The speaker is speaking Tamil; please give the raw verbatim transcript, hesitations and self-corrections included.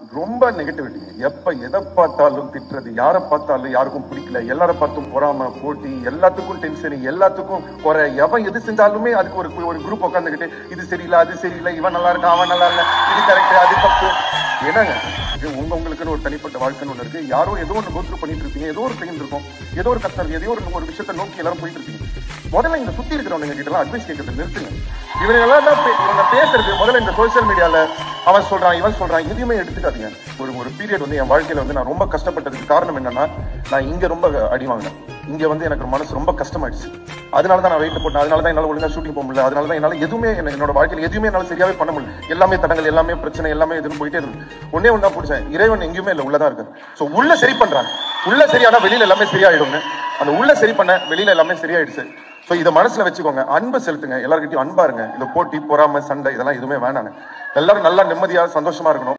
ரொம்ப நெகட்டிவிட்டி. எப்ப எதை பார்த்தாலும் திட்டுறது, யாரை பார்த்தாலும் யாருக்கும் பிடிக்கல, எல்லாரை பார்த்தும் பொறாம, போட்டி, எல்லாத்துக்கும் டென்ஷன், எல்லாத்துக்கும் குறை. எவன் எது செஞ்சாலுமே அதுக்கு ஒரு ஒரு குரூப் உட்காந்துக்கிட்டு இது சரியில்லை, அது சரியில்லை, இவன் நல்லா இருக்கான், அவன் நல்லா இல்ல, இது கரெக்ட், அது தப்பு. என்னங்க உங்க உங்களுக்குன்னு ஒரு தனிப்பட்ட வாழ்க்கைன்னு ஒண்ணு இருக்கு. யாரோ ஏதோ ஒன்று கோத்ரூ பண்ணிட்டு இருப்பீங்க, ஏதோ ஒரு பெயின் இருக்கும், ஏதோ ஒரு கஷ்டம் இருக்கு, ஏதோ ஒரு ஒரு விஷயத்தை நோக்கி எல்லாரும் போயிட்டு இருப்பீங்க. முதல்ல இந்த சுத்தி இருக்கிறவங்க கிட்ட எல்லாம் அட்வைஸ் கேட்கறது நிறுத்துங்க. இவங்க எல்லாம் இவங்க பேசுறது முதல்ல இந்த சோசியல் மீடியால அவன் சொல்றான், இவன் சொல்றான், எதுவுமே எடுத்துக்காதீங்க. ஒரு ஒரு பீரியட் வந்து என் வாழ்க்கையில வந்து நான் ரொம்ப கஷ்டப்பட்டதுக்கு காரணம் என்னன்னா, நான் இங்க ரொம்ப அடி வாங்கினேன். இங்க வந்து எனக்கு மனசு ரொம்ப கஷ்டமாயிடுச்சு. அதனாலதான் நான் வெயிட் போட்டேன். அதனாலதான் என்னால ஒழுங்கா ஷூட்டிங் போக முடியல. அதனாலதான் என்னால எதுவுமே என்னோட வாழ்க்கையில எதுவுமே என்னால சரியாவே பண்ண முடியல. எல்லாமே தடங்கள், எல்லாமே பிரச்சனை, எல்லாமே எதுவும் போயிட்டே இருக்கு. ஒன்னே ஒண்ணா பிடிச்சேன், இறைவன் எங்கேயுமே இல்ல, உள்ளதான் இருக்கு. சோ உள்ள சரி பண்றாங்க, உள்ள சரியானா வெளியில எல்லாமே சரியாயிடுங்க. அந்த உள்ள சரி பண்ண வெளியில எல்லாமே சரியாயிடுச்சு. சோ இதை மனசுல வச்சுக்கோங்க, அன்பு செலுத்துங்க, எல்லாருக்கிட்டையும் அன்பா இருங்க. இந்த போட்டி, பொறாம, சண்டை இதெல்லாம் எதுவுமே வேணாங்க. எல்லாரும் நல்லா நிம்மதியா சந்தோஷமா இருக்கணும்.